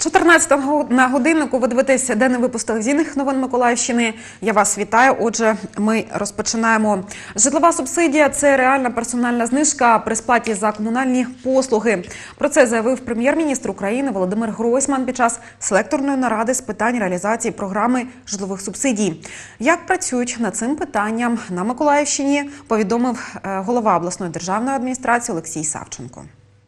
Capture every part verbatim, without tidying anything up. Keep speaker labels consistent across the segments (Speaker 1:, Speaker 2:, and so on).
Speaker 1: чотирнадцята на годиннику. Ви дивитесь денний випуск телевізійних новин Миколаївщини. Я вас вітаю. Отже, ми розпочинаємо. Житлова субсидія – це реальна персональна знижка при сплаті за комунальні послуги. Про це заявив прем'єр-міністр України Володимир Гройсман під час селекторної наради з питань реалізації програми житлових субсидій. Як працюють над цим питанням на Миколаївщині, повідомив голова обласної державної адміністрації Олексій Савченко.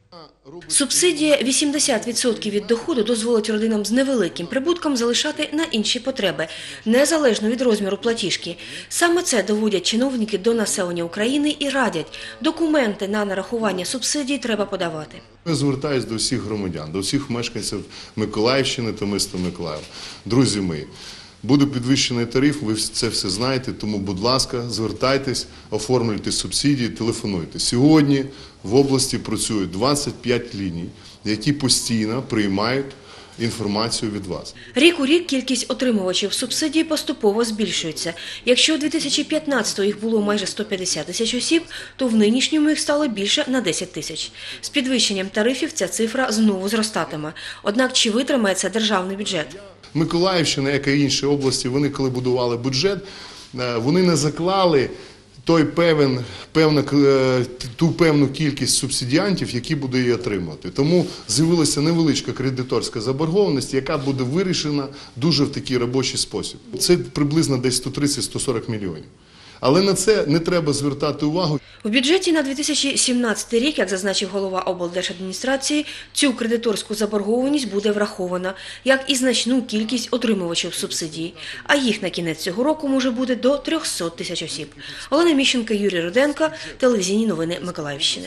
Speaker 2: Субсидія вісімдесят відсотків від доходу дозволить родинам з невеликим прибутком залишати на інші потреби, незалежно від розміру платіжки. Саме це доводять чиновники до населення України і радять – документи на нарахування субсидій треба подавати.
Speaker 3: Я звертаюся до всіх громадян, до всіх мешканців Миколаївщини та міста Миколаїв. Друзі мої, буде підвищений тариф, ви це все знаєте, тому, будь ласка, звертайтесь, оформлюйте субсидії, телефонуйте. Сьогодні в області працюють двадцять п'ять ліній, які постійно приймають інформацію від вас.
Speaker 2: Рік у рік кількість отримувачів субсидій поступово збільшується. Якщо у дві тисячі п'ятнадцятому їх було майже сто п'ятдесят тисяч осіб, то в нинішньому їх стало більше на десять тисяч. З підвищенням тарифів ця цифра знову зростатиме. Однак чи витримає це державний бюджет?
Speaker 3: Миколаївщина, як і інші області, вони коли будували бюджет, вони не заклали той певен, певна, ту певну кількість субсидіантів, які буде її отримувати. Тому з'явилася невеличка кредиторська заборгованість, яка буде вирішена дуже в такий робочий спосіб. Це приблизно десь сто тридцять - сто сорок мільйонів. Але на це не треба звертати увагу.
Speaker 2: У бюджеті на дві тисячі сімнадцятий рік, як зазначив голова облдержадміністрації, цю кредиторську заборгованість буде врахована, як і значну кількість отримувачів субсидій. А їх на кінець цього року може бути до трьохсот тисяч осіб. Олена Міщенко, Юрій Руденко, телевізійні новини Миколаївщини.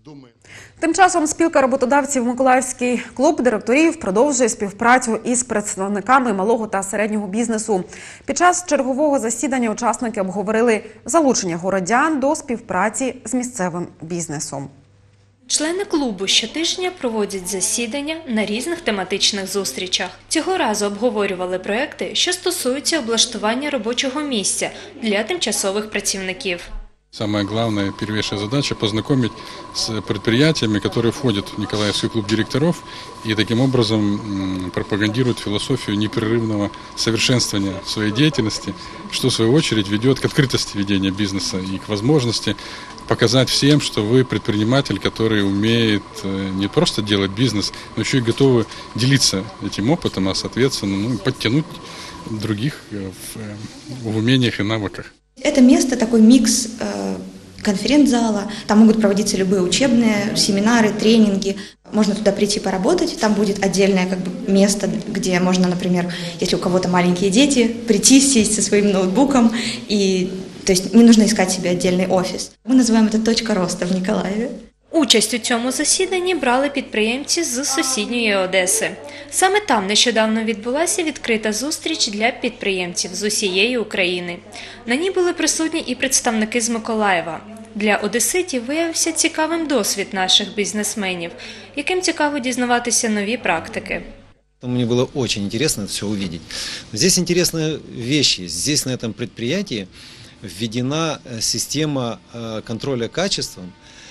Speaker 1: Тим часом спілка роботодавців «Миколаївський клуб директорів» продовжує співпрацю із представниками малого та середнього бізнесу. Під час чергового засідання учасники обговорили залучення городян до співпраці з місцевим бізнесом.
Speaker 4: Члени клубу щотижня проводять засідання на різних тематичних зустрічах. Цього разу обговорювали проекти, що стосуються облаштування робочого місця для тимчасових працівників.
Speaker 5: Самая главная, первейшая задача – познакомить с предприятиями, которые входят в Николаевский клуб директоров и таким образом пропагандируют философию непрерывного совершенствования своей деятельности, что в свою очередь ведет к открытости ведения бизнеса и к возможности показать всем, что вы предприниматель, который умеет не просто делать бизнес, но еще и готовы делиться этим опытом, а соответственно ну, подтянуть других в, в умениях и навыках.
Speaker 6: Это место такой микс э, конференц-зала, там могут проводиться любые учебные семинары, тренинги. Можно туда прийти поработать, там будет отдельное как бы, место, где можно, например, если у кого-то маленькие дети, прийти, сесть со своим ноутбуком, и, то есть не нужно искать себе отдельный офис. Мы называем это «Точка роста» в Николаеве.
Speaker 4: Участь у цьому засіданні брали підприємці з сусідньої Одеси. Саме там нещодавно відбулася відкрита зустріч для підприємців з усієї України. На ній були присутні і представники з Миколаєва. Для одеситів виявився цікавим досвід наших бізнесменів, яким цікаво дізнаватися нові практики.
Speaker 7: Мне было очень интересно это все увидеть. Здесь интересные вещи. Здесь на этом предприятии введена система контроля качеством.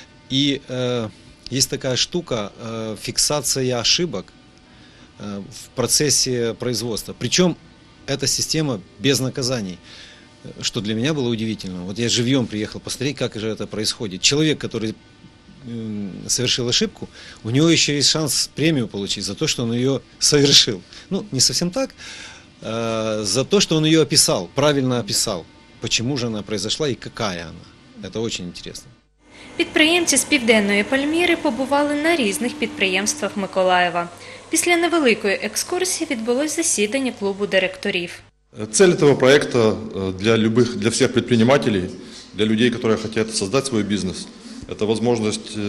Speaker 7: И э, есть такая штука, э, фиксация ошибок э, в процессе производства. Причем эта система без наказаний, что для меня было удивительно. Вот я живьем приехал посмотреть, как же это происходит. Человек, который э, совершил ошибку, у него еще есть шанс премию получить за то, что он ее совершил. Ну, не совсем так, э, за то, что он ее описал, правильно описал. Почему же она произошла и какая она. Это очень интересно.
Speaker 4: Підприємці з Південної Пальміри побували на різних підприємствах Миколаєва. Після невеликої екскурсії відбулось засідання клубу директорів.
Speaker 8: Цель этого проекта для любых, для всех предпринимателей, для людей, которые хотят создать свой бизнес, это возможность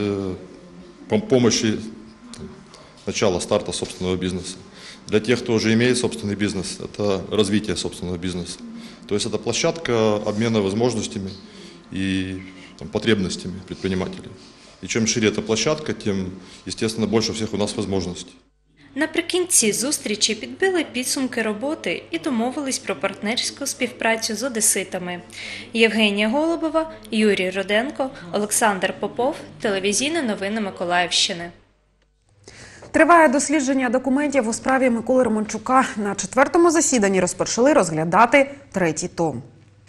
Speaker 8: помощи начала, старта собственного бизнеса. Для тех, кто уже имеет собственный бизнес, это развитие собственного бизнеса. То есть это площадка обмена возможностями и там, потребностями предпринимателей. И чем шире эта площадка, тем, естественно, больше у всех у нас возможностей.
Speaker 4: Наприкінці зустрічі підбили підсумки роботи і домовились про партнерську співпрацю з одеситами. Євгенія Голубова, Юрій Руденко, Олександр Попов, телевізійні новини Миколаївщини.
Speaker 1: Триває дослідження документів у справі Миколи Романчука. На четвертому засіданні розпочали розглядати третій том.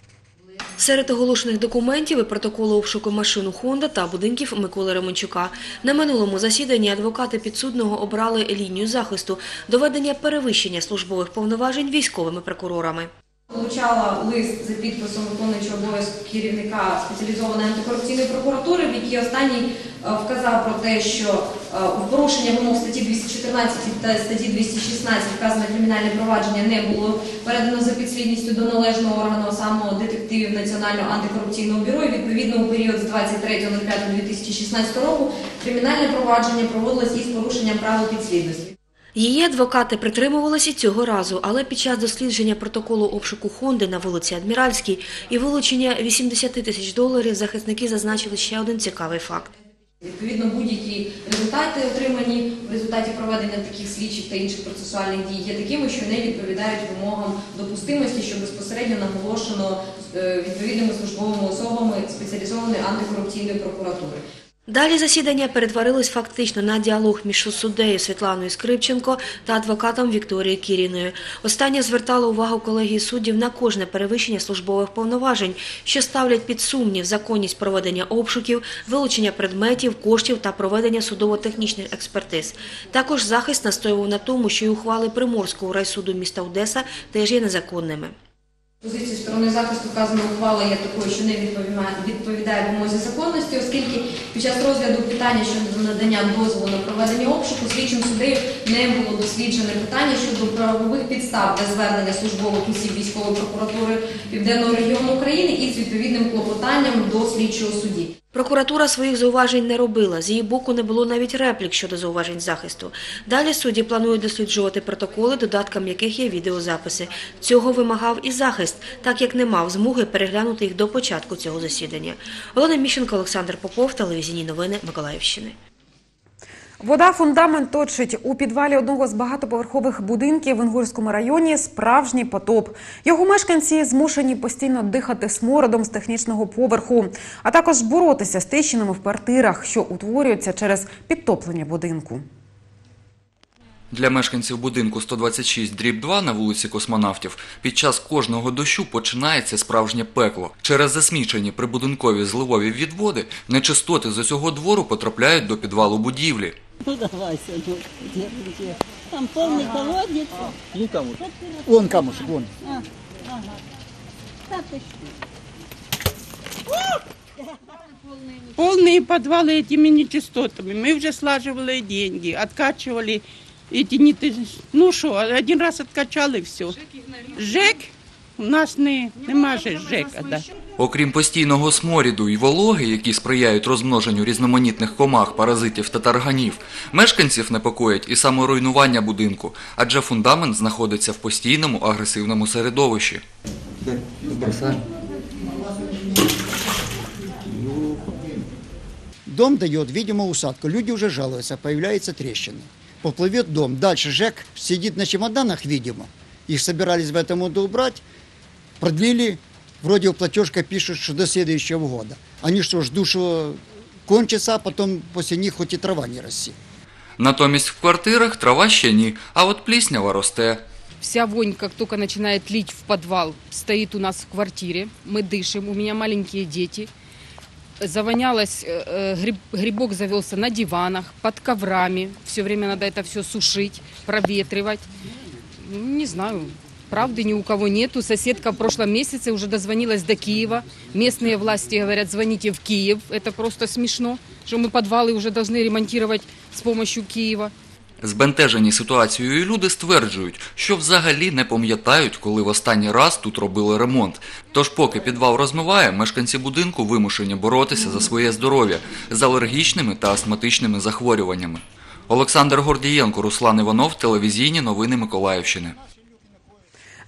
Speaker 2: Серед оголошених документів і протоколи обшуку машин «Хонда» та будинків Миколи Романчука. На минулому засіданні адвокати підсудного обрали лінію захисту – доведення перевищення службових повноважень військовими прокурорами.
Speaker 9: Получала лист за підписом виконуючого обов'язки керівника спеціалізованої антикорупційної прокуратури, в якій останній вказав про те, що в порушення вимог статті двісті чотирнадцять та статті двісті шістнадцять вказане кримінальне провадження не було передано за підслідністю до належного органу, а саме детективів Національного антикорупційного бюро. І відповідно у період з двадцять третього липня дві тисячі шістнадцятого року кримінальне провадження проводилось із порушенням правил підслідності.
Speaker 2: Її адвокати притримувалися цього разу, але під час дослідження протоколу обшуку «Хонди» на вулиці Адміральській і вилучення вісімдесят тисяч доларів захисники зазначили ще один цікавий факт.
Speaker 9: Відповідно, будь-які результати, отримані в результаті проведення таких слідчих та інших процесуальних дій, є такими, що не відповідають вимогам допустимості, що безпосередньо наголошено відповідними службовими особами спеціалізованої антикорупційної прокуратури.
Speaker 2: Далі засідання перетворилось фактично на діалог між суддею Світланою Скрипченко та адвокатом Вікторією Кіріною. Остання звертала увагу колегії суддів на кожне перевищення службових повноважень, що ставлять під сумнів законність проведення обшуків, вилучення предметів, коштів та проведення судово-технічних експертиз. Також захист настоював на тому, що й ухвали Приморського райсуду міста Одеса теж є незаконними.
Speaker 9: Позиція сторони захисту вказана ухвала є такою, що не відповідає вимозі законності, оскільки під час розгляду питання щодо надання дозволу на проведення обшуку слідчим суддею не було досліджене питання щодо правових підстав для звернення службових осіб військової прокуратури Південного регіону України із відповідним клопотанням до слідчого судді.
Speaker 2: Прокуратура своїх зауважень не робила, з її боку не було навіть реплік щодо зауважень захисту. Далі судді планують досліджувати протоколи, додатком яких є відеозаписи. Цього вимагав і захист, так як не мав змоги переглянути їх до початку цього засідання. Олена Міщенко, Олександр Попов, телевізійні новини Миколаївщини.
Speaker 1: Вода фундамент точить. У підвалі одного з багатоповерхових будинків в Інгульському районі справжній потоп. Його мешканці змушені постійно дихати смородом з технічного поверху, а також боротися з тріщинами в квартирах, що утворюються через підтоплення будинку.
Speaker 10: Для мешканців будинку сто двадцять шість дріб два на вулиці Космонавтів під час кожного дощу починається справжнє пекло. Через засмічені прибудинкові зливові відводи нечистоти з усього двору потрапляють до підвалу будівлі.
Speaker 11: Ну давай, Саню, где, где? Там полный колодец.
Speaker 12: Ну там вот. Вон камушек, вон.
Speaker 11: А, ага. Так и
Speaker 13: Полные подвалы этими нечистотами. Мы уже слаживали деньги, откачивали эти не... Ну что, один раз откачали и все. ЖЕК? У нас не, нема же ЖЕКа, да.
Speaker 10: Окрім постійного сморіду і вологи, які сприяють розмноженню різноманітних комах, паразитів та тарганів, мешканців непокоїть і саморуйнування будинку, адже фундамент знаходиться в постійному агресивному середовищі.
Speaker 12: Дом дает, видимо, усадку. Люди уже жалуются, появляются трещины. Поплывет дом. Дальше ЖЭК сидит на чемоданах, видимо. Их собирались в этом году убрать. Продлили. Вроде платежка пишут, что до следующего года. Они что, ждут, что кончится, а потом после них хоть и трава не росте.
Speaker 10: Натомість в квартирах трава ще ні, а от пліснява росте.
Speaker 14: Вся вонь, как только начинает лить в подвал, стоит у нас в квартире. Мы дышим, у меня маленькие дети. Завонялось, гриб, грибок завелся на диванах, под коврами. Все время надо это все сушить, проветривать. Не знаю, правды ни у кого нету. Соседка в прошлом месяце уже дозвонилась до Киева. Местные власти говорят, звоните в Киев. Это просто смешно, что мы подвалы уже должны ремонтировать с помощью Киева.
Speaker 10: Збентежені ситуацією люди стверджують, що взагалі не пам'ятають, коли в останній раз тут робили ремонт. Тож поки підвал розмиває, мешканці будинку вимушені боротися за своє здоров'я з алергічними та астматичними захворюваннями. Олександр Гордієнко, Руслан Іванов, телевізійні новини Миколаївщини.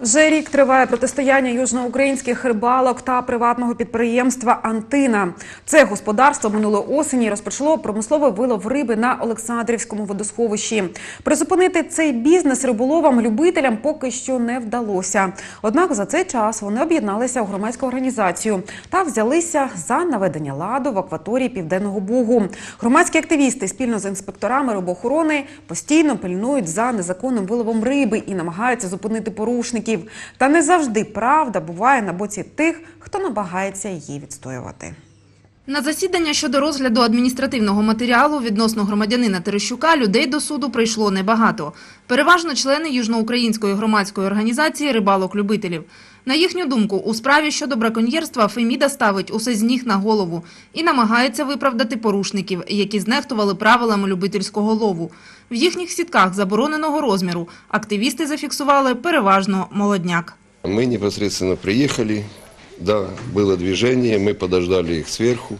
Speaker 1: Вже рік триває протистояння южноукраїнських рибалок та приватного підприємства «Антина». Це господарство минулої осені розпочало промисловий вилов риби на Олександрівському водосховищі. Призупинити цей бізнес риболовам-любителям поки що не вдалося. Однак за цей час вони об'єдналися у громадську організацію та взялися за наведення ладу в акваторії Південного Бугу. Громадські активісти спільно з інспекторами рибоохорони постійно пильнують за незаконним виловом риби і намагаються зупинити порушників. Та не завжди правда буває на боці тих, хто намагається її відстоювати.
Speaker 15: На засідання щодо розгляду адміністративного матеріалу відносно громадянина Терещука людей до суду прийшло небагато. Переважно члени Южноукраїнської громадської організації рибалок-любителів. На їхню думку, у справі щодо браконьєрства Феміда ставить усе з ніг на голову і намагається виправдати порушників, які знехтували правилами любительського лову. В їхніх сітках забороненого розміру активісти зафіксували переважно молодняк.
Speaker 16: Ми непосредственно приїхали, да, было движение, мы подождали их сверху,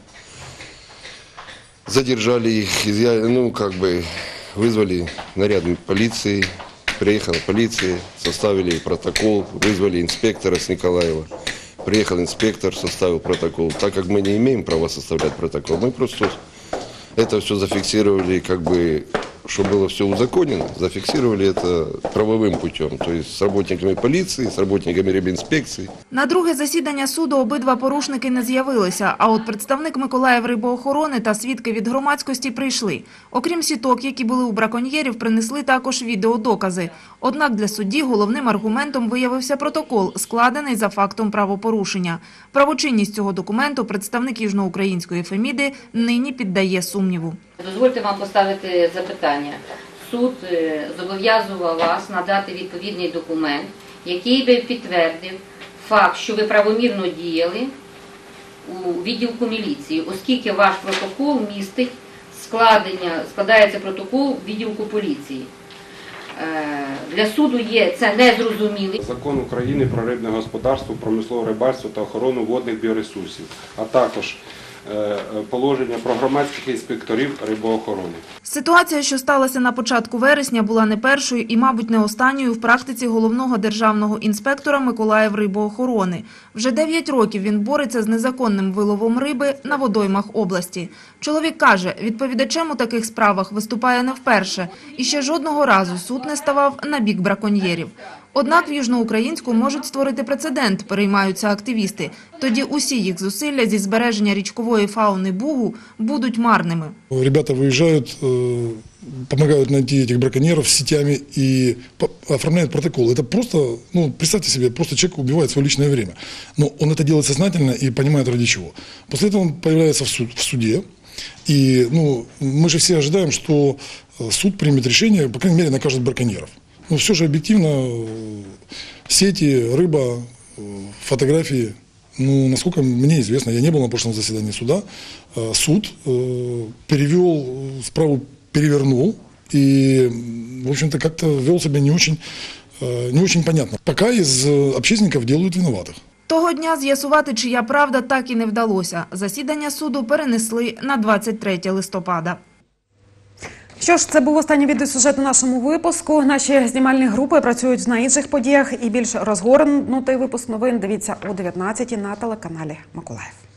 Speaker 16: задержали их, ну, как бы вызвали наряд полиции, приехала полиция, составили протокол, вызвали инспектора с Николаева. Приехал инспектор, составил протокол. Так как мы не имеем права составлять протокол, мы просто это все зафиксировали, как бы, чтобы было все узаконено, зафиксировали это правовым путем, то есть с работниками полиции, с работниками рибінспекції.
Speaker 15: На друге засідання суду обидва порушники не з'явилися, а от представник Миколаїврибоохорони та свідки від громадськості прийшли. Окрім сіток, які були у браконьєрів, принесли також відеодокази. Однак для судді головним аргументом виявився протокол, складений за фактом правопорушення. Правочинність цього документу представник Южноукраїнської Феміди нині піддає сумніву.
Speaker 17: Дозвольте вам поставити запитання. Суд зобов'язував вас надати відповідний документ, який би підтвердив факт, що ви правомірно діяли у відділку міліції, оскільки ваш протокол містить складення, складається протокол відділку поліції. Для суду є це незрозуміло.
Speaker 18: Закон України про рибне господарство, промислове рибальство та охорону водних біоресурсів, а також положення про громадських інспекторів рибоохорони.
Speaker 15: Ситуація, що сталася на початку вересня, була не першою і, мабуть, не останньою в практиці головного державного інспектора Миколаїврибоохорони. Вже дев'ять років він бореться з незаконним виловом риби на водоймах області. Чоловік каже, відповідачем у таких справах виступає не вперше, і ще жодного разу суд не ставав на бік браконьєрів. Однак в Южноукраїнську можуть створити прецедент, переймаються активісти. Тоді усі їх зусилля зі збереження річкової фауни Бугу будуть марними.
Speaker 19: Ребята виїжджають, допомагають знайти цих браконьєрів сетями і оформляють протокол. Це просто, ну, представьте себе, просто человек убивает свое личное время. Но он это делает сознательно и понимает ради чего. После этого он появляется в, суд, в суде. И, ну, мы же все ожидаем, что суд примет решение, по крайней мере, накажет браконьеров. Но все же объективно, сети, рыба, фотографии, ну, насколько мне известно, я не был на прошлом заседании суда, суд перевел, справу перевернул и, в общем-то, как-то вел себя не очень, не очень понятно. Пока из общественников делают виноватых.
Speaker 15: Того дня з'ясувати, чия правда, так і не вдалося. Засідання суду перенесли на двадцять третє листопада.
Speaker 1: Що ж, це був останній відеосюжет у нашому випуску. Наші знімальні групи працюють на інших подіях і більш розгорнутий випуск новин дивіться о дев'ятнадцятій на телеканалі Миколаїв.